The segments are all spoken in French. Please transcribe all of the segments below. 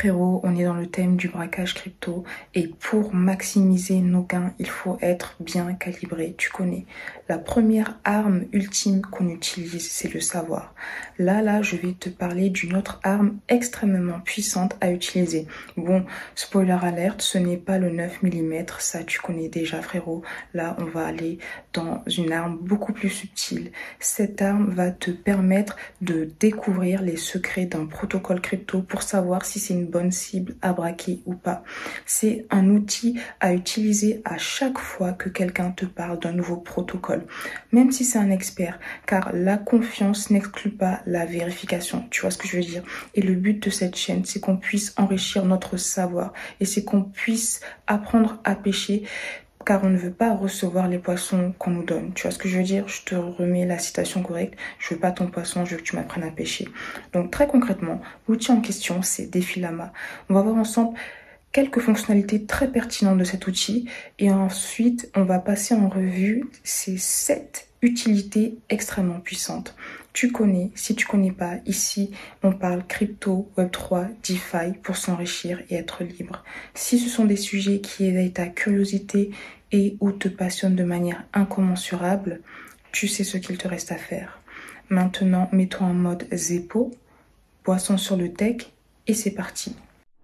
Frérot, on est dans le thème du braquage crypto et pour maximiser nos gains, il faut être bien calibré. Tu connais, la première arme ultime qu'on utilise, c'est le savoir. Là, je vais te parler d'une autre arme extrêmement puissante à utiliser. Bon, spoiler alert, ce n'est pas le 9 mm, ça tu connais déjà frérot. Là, on va aller dans une arme beaucoup plus subtile. Cette arme va te permettre de découvrir les secrets d'un protocole crypto pour savoir si c'est une bonne cible à braquer ou pas. C'est un outil à utiliser à chaque fois que quelqu'un te parle d'un nouveau protocole, même si c'est un expert, car la confiance n'exclut pas la vérification. Tu vois ce que je veux dire? Et le but de cette chaîne, c'est qu'on puisse enrichir notre savoir et c'est qu'on puisse apprendre à pêcher, car on ne veut pas recevoir les poissons qu'on nous donne. Tu vois ce que je veux dire? Je te remets la citation correcte. Je veux pas ton poisson, je veux que tu m'apprennes à pêcher. Donc très concrètement, l'outil en question, c'est DefiLlama. On va voir ensemble quelques fonctionnalités très pertinentes de cet outil et ensuite, on va passer en revue ces 7 utilités extrêmement puissantes. Tu connais, si tu connais pas, ici, on parle crypto, Web3, DeFi pour s'enrichir et être libre. Si ce sont des sujets qui éveillent ta curiosité et ou te passionnent de manière incommensurable, tu sais ce qu'il te reste à faire. Maintenant, mets-toi en mode Zeppo, poisson sur le tech et c'est parti.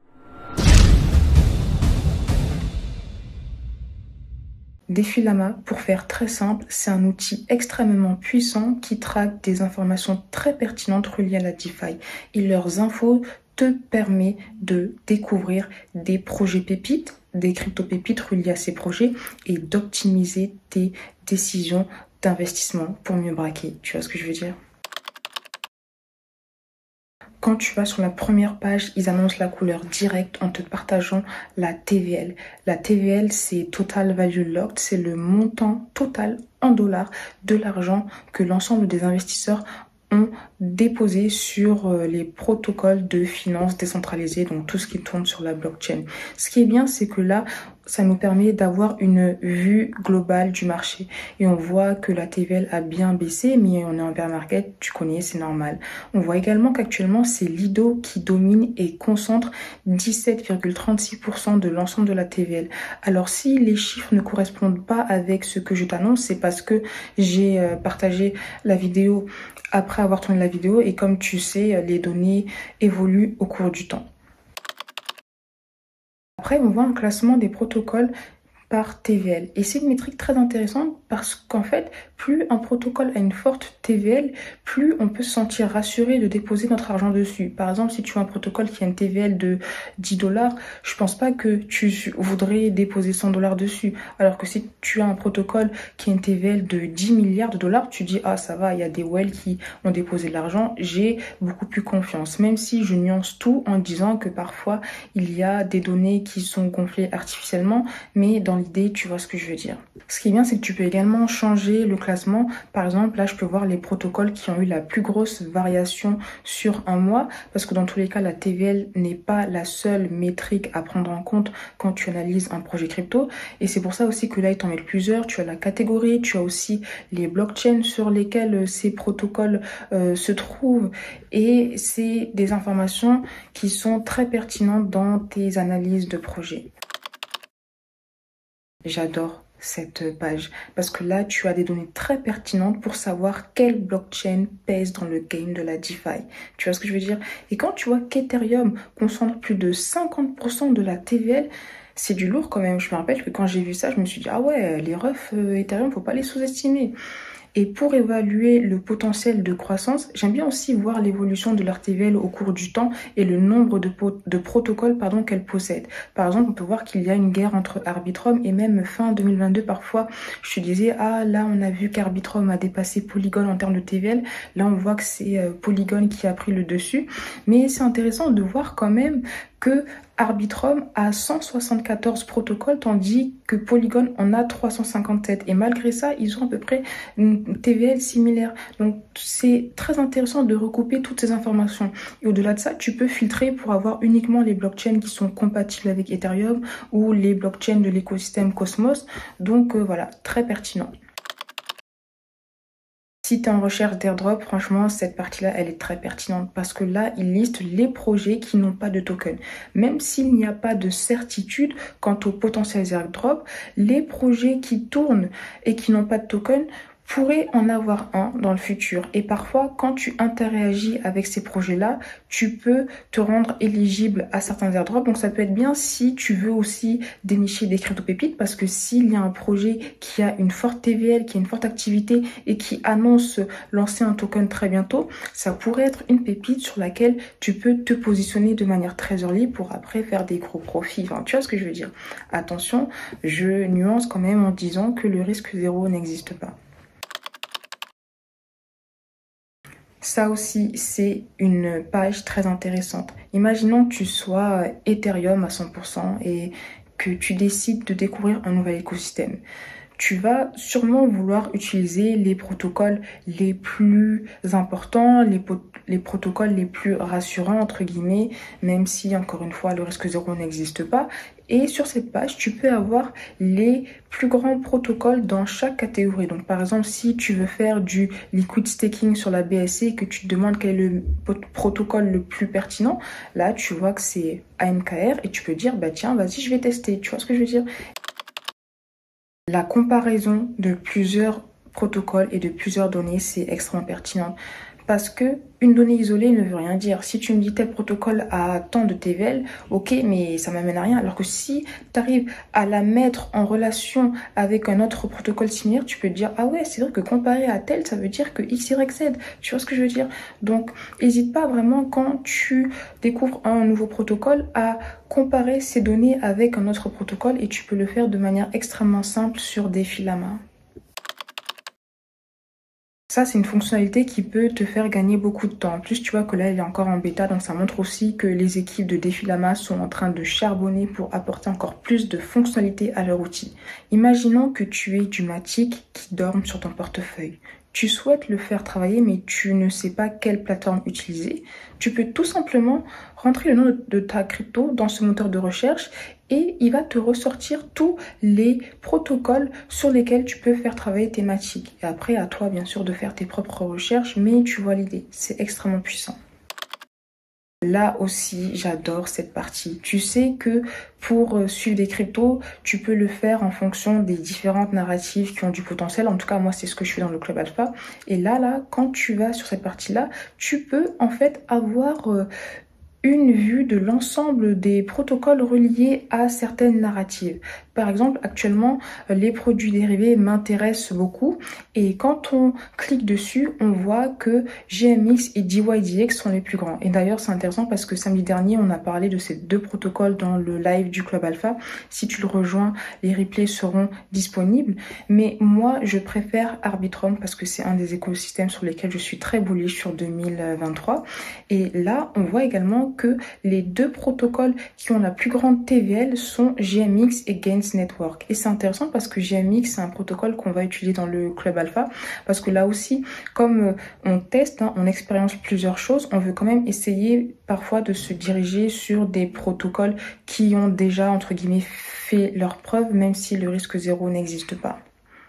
DefiLlama, pour faire très simple, c'est un outil extrêmement puissant qui traque des informations très pertinentes reliées à la DeFi. Et leurs infos te permettent de découvrir des projets pépites, des crypto-pépites reliés à ces projets et d'optimiser tes décisions d'investissement pour mieux braquer. Tu vois ce que je veux dire? Quand tu vas sur la première page, ils annoncent la couleur directe en te partageant la TVL. La TVL, c'est Total Value Locked, c'est le montant total en dollars de l'argent que l'ensemble des investisseurs ont déposé sur les protocoles de finances décentralisés, donc tout ce qui tourne sur la blockchain. Ce qui est bien, c'est que là, ça nous permet d'avoir une vue globale du marché. Et on voit que la TVL a bien baissé, mais on est en bear market, tu connais, c'est normal. On voit également qu'actuellement, c'est Lido qui domine et concentre 17,36% de l'ensemble de la TVL. Alors, si les chiffres ne correspondent pas avec ce que je t'annonce, c'est parce que j'ai partagé la vidéo après avoir tourné la vidéo et comme tu sais, les données évoluent au cours du temps. Après, on voit un classement des protocoles par TVL. Et c'est une métrique très intéressante parce qu'en fait, plus un protocole a une forte TVL, plus on peut se sentir rassuré de déposer notre argent dessus. Par exemple, si tu as un protocole qui a une TVL de 10 $, je pense pas que tu voudrais déposer 100 $ dessus. Alors que si tu as un protocole qui a une TVL de 10 milliards de dollars, tu dis, ah, ça va, il y a des whales qui ont déposé de l'argent, j'ai beaucoup plus confiance. Même si je nuance tout en disant que parfois, il y a des données qui sont gonflées artificiellement, mais dans l'idée, tu vois ce que je veux dire. Ce qui est bien, c'est que tu peux également changer le classement. Par exemple, là, je peux voir les protocoles qui ont eu la plus grosse variation sur un mois, parce que dans tous les cas, la TVL n'est pas la seule métrique à prendre en compte quand tu analyses un projet crypto. Et c'est pour ça aussi que là, ils t'en mettent plusieurs. Tu as la catégorie, tu as aussi les blockchains sur lesquels ces protocoles se trouvent. Et c'est des informations qui sont très pertinentes dans tes analyses de projet. J'adore cette page parce que là, tu as des données très pertinentes pour savoir quelle blockchain pèse dans le game de la DeFi. Tu vois ce que je veux dire? Et quand tu vois qu'Ethereum concentre plus de 50% de la TVL, c'est du lourd quand même. Je me rappelle que quand j'ai vu ça, je me suis dit, ah ouais, les refs Ethereum, faut pas les sous-estimer. Et pour évaluer le potentiel de croissance, j'aime bien aussi voir l'évolution de leur TVL au cours du temps et le nombre de protocoles qu'elle possède. Par exemple, on peut voir qu'il y a une guerre entre Arbitrum et même fin 2022, parfois, je te disais, ah là, on a vu qu'Arbitrum a dépassé Polygon en termes de TVL. Là, on voit que c'est Polygon qui a pris le dessus. Mais c'est intéressant de voir quand même que Arbitrum a 174 protocoles, tandis que Polygon en a 357. Et malgré ça, ils ont à peu près une TVL similaire. Donc, c'est très intéressant de recouper toutes ces informations. Et au-delà de ça, tu peux filtrer pour avoir uniquement les blockchains qui sont compatibles avec Ethereum ou les blockchains de l'écosystème Cosmos. Donc, voilà, très pertinent. Si tu es en recherche d'airdrop, franchement, cette partie-là, elle est très pertinente parce que là, il liste les projets qui n'ont pas de token. Même s'il n'y a pas de certitude quant aux potentiels airdrops, les projets qui tournent et qui n'ont pas de token pourrait en avoir un dans le futur. Et parfois, quand tu interagis avec ces projets-là, tu peux te rendre éligible à certains airdrops. Donc ça peut être bien si tu veux aussi dénicher des crypto-pépites, parce que s'il y a un projet qui a une forte TVL, qui a une forte activité et qui annonce lancer un token très bientôt, ça pourrait être une pépite sur laquelle tu peux te positionner de manière très early pour après faire des gros profits. Enfin, tu vois ce que je veux dire. Attention, je nuance quand même en disant que le risque zéro n'existe pas. Ça aussi, c'est une page très intéressante. Imaginons que tu sois Ethereum à 100% et que tu décides de découvrir un nouvel écosystème. Tu vas sûrement vouloir utiliser les protocoles les plus importants, les protocoles les plus rassurants, entre guillemets, même si, encore une fois, le risque zéro n'existe pas. Et sur cette page, tu peux avoir les plus grands protocoles dans chaque catégorie. Donc, par exemple, si tu veux faire du liquid staking sur la BSC et que tu te demandes quel est le protocole le plus pertinent, là, tu vois que c'est AMKR et tu peux dire, bah tiens, vas-y, je vais tester. Tu vois ce que je veux dire? La comparaison de plusieurs protocoles et de plusieurs données, c'est extrêmement pertinent parce que une donnée isolée ne veut rien dire. Si tu me dis tel protocole a tant de TVL, ok, mais ça m'amène à rien. Alors que si tu arrives à la mettre en relation avec un autre protocole similaire, tu peux te dire, ah ouais, c'est vrai que comparé à tel, ça veut dire que X, Y, Z. Tu vois ce que je veux dire? Donc, n'hésite pas vraiment quand tu découvres un nouveau protocole à comparer ces données avec un autre protocole et tu peux le faire de manière extrêmement simple sur des fils à main. Ça, c'est une fonctionnalité qui peut te faire gagner beaucoup de temps. En plus, tu vois que là, il est encore en bêta, donc ça montre aussi que les équipes de Défilama sont en train de charbonner pour apporter encore plus de fonctionnalités à leur outil. Imaginons que tu aies du Matic qui dorme sur ton portefeuille. Tu souhaites le faire travailler, mais tu ne sais pas quelle plateforme utiliser. Tu peux tout simplement rentrer le nom de ta crypto dans ce moteur de recherche et il va te ressortir tous les protocoles sur lesquels tu peux faire travailler tes Matic. Et après, à toi, bien sûr, de faire tes propres recherches, mais tu vois l'idée. C'est extrêmement puissant. Là aussi, j'adore cette partie. Tu sais que pour suivre des cryptos, tu peux le faire en fonction des différentes narratives qui ont du potentiel. En tout cas, moi, c'est ce que je fais dans le Club Alpha. Et là, quand tu vas sur cette partie-là, tu peux en fait avoir une vue de l'ensemble des protocoles reliés à certaines narratives. Par exemple, actuellement, les produits dérivés m'intéressent beaucoup et quand on clique dessus, on voit que GMX et DYDX sont les plus grands. Et d'ailleurs, c'est intéressant parce que samedi dernier, on a parlé de ces deux protocoles dans le live du Club Alpha. Si tu le rejoins, les replays seront disponibles. Mais moi, je préfère Arbitrum parce que c'est un des écosystèmes sur lesquels je suis très bullish sur 2023. Et là, on voit également que les deux protocoles qui ont la plus grande TVL sont GMX et Gains Network. Et c'est intéressant parce que GMX, c'est un protocole qu'on va utiliser dans le Club Alpha parce que là aussi, comme on teste, on expérience plusieurs choses, on veut quand même essayer parfois de se diriger sur des protocoles qui ont déjà, entre guillemets, fait leurs preuves, même si le risque zéro n'existe pas.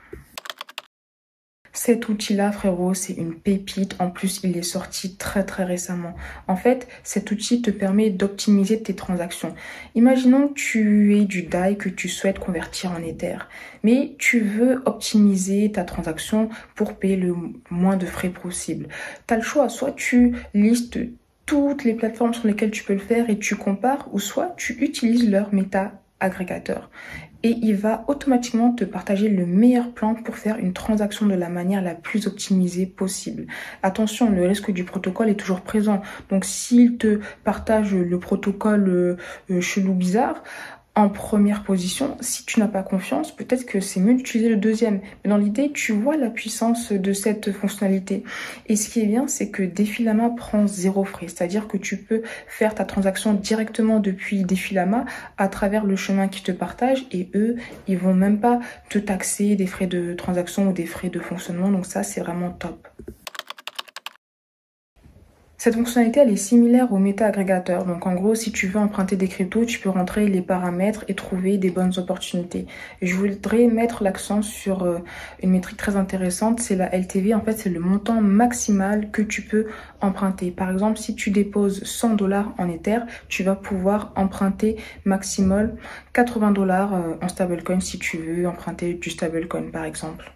Cet outil-là, frérot, c'est une pépite. En plus, il est sorti très très récemment. En fait, cet outil te permet d'optimiser tes transactions. Imaginons que tu aies du DAI que tu souhaites convertir en Ether, mais tu veux optimiser ta transaction pour payer le moins de frais possible. Tu as le choix, soit tu listes toutes les plateformes sur lesquelles tu peux le faire et tu compares, ou soit tu utilises leur méta agrégateur. Et il va automatiquement te partager le meilleur plan pour faire une transaction de la manière la plus optimisée possible. Attention, le risque du protocole est toujours présent. Donc s'il te partage le protocole chelou bizarre, en première position, si tu n'as pas confiance, peut-être que c'est mieux d'utiliser le deuxième. Mais dans l'idée, tu vois la puissance de cette fonctionnalité. Et ce qui est bien, c'est que Défilama prend zéro frais. C'est-à-dire que tu peux faire ta transaction directement depuis Défilama à travers le chemin qu'ils te partagent et eux, ils vont même pas te taxer des frais de transaction ou des frais de fonctionnement. Donc ça, c'est vraiment top. Cette fonctionnalité, elle est similaire au méta-agrégateur. Donc, en gros, si tu veux emprunter des cryptos, tu peux rentrer les paramètres et trouver des bonnes opportunités. Je voudrais mettre l'accent sur une métrique très intéressante, c'est la LTV. En fait, c'est le montant maximal que tu peux emprunter. Par exemple, si tu déposes 100 dollars en Ether, tu vas pouvoir emprunter maximum 80 dollars en stablecoin si tu veux emprunter du stablecoin, par exemple.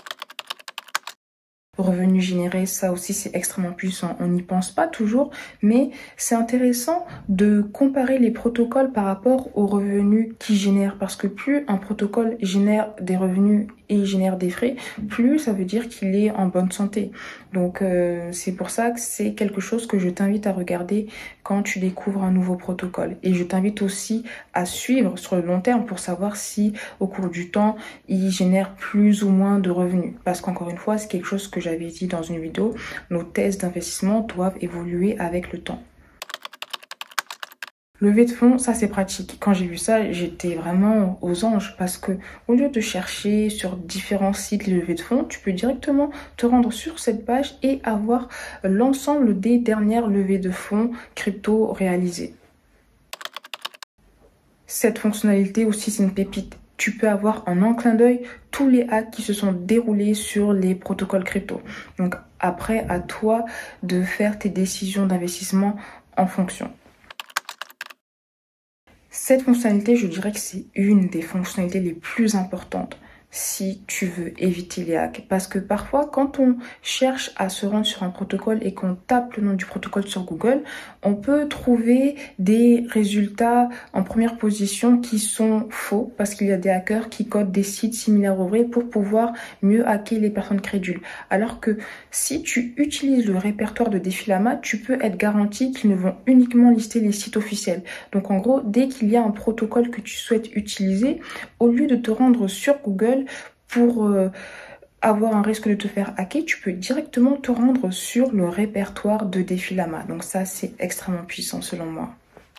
Revenus générés, ça aussi c'est extrêmement puissant. On n'y pense pas toujours, mais c'est intéressant de comparer les protocoles par rapport aux revenus qu'ils génèrent. Parce que plus un protocole génère des revenus et génère des frais, plus ça veut dire qu'il est en bonne santé. Donc c'est pour ça que c'est quelque chose que je t'invite à regarder quand tu découvres un nouveau protocole. Et je t'invite aussi à suivre sur le long terme pour savoir si au cours du temps, il génère plus ou moins de revenus. Parce qu'encore une fois, c'est quelque chose que j'avais dit dans une vidéo, nos thèses d'investissement doivent évoluer avec le temps. Levée de fonds, ça c'est pratique. Quand j'ai vu ça, j'étais vraiment aux anges parce que au lieu de chercher sur différents sites les levées de fonds, tu peux directement te rendre sur cette page et avoir l'ensemble des dernières levées de fonds crypto réalisées. Cette fonctionnalité aussi, c'est une pépite. Tu peux avoir en un clin d'œil tous les hacks qui se sont déroulés sur les protocoles crypto. Donc après, à toi de faire tes décisions d'investissement en fonction. Cette fonctionnalité, je dirais que c'est une des fonctionnalités les plus importantes si tu veux éviter les hacks. Parce que parfois, quand on cherche à se rendre sur un protocole et qu'on tape le nom du protocole sur Google, on peut trouver des résultats en première position qui sont faux parce qu'il y a des hackers qui codent des sites similaires au vrai pour pouvoir mieux hacker les personnes crédules. Alors que si tu utilises le répertoire de Defilama, tu peux être garanti qu'ils ne vont uniquement lister les sites officiels. Donc en gros, dès qu'il y a un protocole que tu souhaites utiliser, au lieu de te rendre sur Google pour avoir un risque de te faire hacker, tu peux directement te rendre sur le répertoire de Defilama. Donc ça, c'est extrêmement puissant selon moi.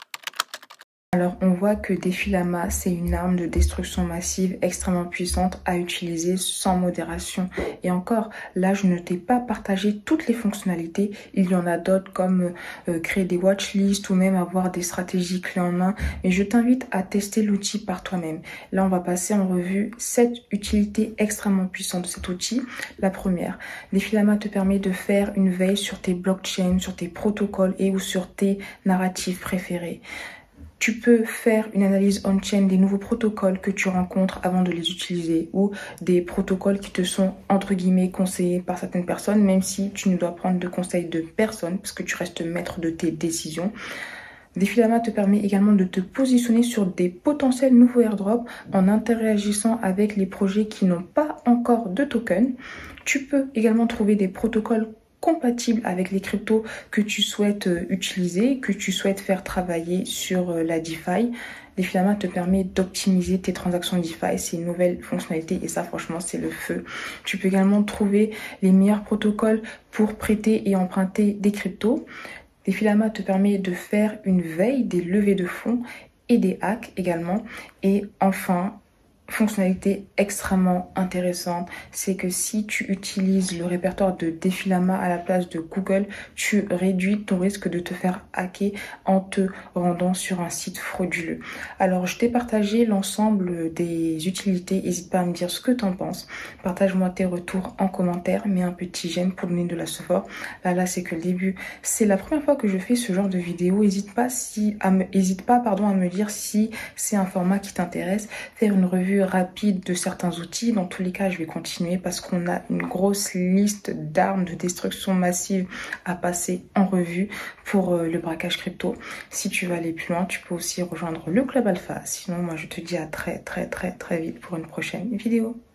Alors on voit que Defilama, c'est une arme de destruction massive extrêmement puissante à utiliser sans modération. Et encore, là je ne t'ai pas partagé toutes les fonctionnalités. Il y en a d'autres comme créer des watchlists ou même avoir des stratégies clés en main. Mais je t'invite à tester l'outil par toi-même. Là on va passer en revue 7 utilités extrêmement puissantes de cet outil. La première, Defilama te permet de faire une veille sur tes blockchains, sur tes protocoles et ou sur tes narratifs préférés. Tu peux faire une analyse on-chain des nouveaux protocoles que tu rencontres avant de les utiliser ou des protocoles qui te sont entre guillemets conseillés par certaines personnes, même si tu ne dois prendre de conseils de personne parce que tu restes maître de tes décisions. Defilama te permet également de te positionner sur des potentiels nouveaux airdrops en interagissant avec les projets qui n'ont pas encore de token. Tu peux également trouver des protocoles compatible avec les cryptos que tu souhaites utiliser, que tu souhaites faire travailler sur la DeFi. Defilama te permet d'optimiser tes transactions DeFi, c'est une nouvelle fonctionnalité et ça franchement c'est le feu. Tu peux également trouver les meilleurs protocoles pour prêter et emprunter des cryptos. Defilama te permet de faire une veille des levées de fonds et des hacks également. Et enfin, fonctionnalité extrêmement intéressante, c'est que si tu utilises le répertoire de Defilama à la place de Google, tu réduis ton risque de te faire hacker en te rendant sur un site frauduleux. Alors, je t'ai partagé l'ensemble des utilités. N'hésite pas à me dire ce que tu en penses. Partage-moi tes retours en commentaire. Mets un petit j'aime pour donner de la support. Là, c'est que le début. C'est la première fois que je fais ce genre de vidéo. N'hésite pas à me dire si c'est un format qui t'intéresse. Faire une revue rapide de certains outils. Dans tous les cas, je vais continuer parce qu'on a une grosse liste d'armes de destruction massive à passer en revue pour le braquage crypto. Si tu veux aller plus loin, tu peux aussi rejoindre le Club Alpha. Sinon, moi, je te dis à très vite pour une prochaine vidéo.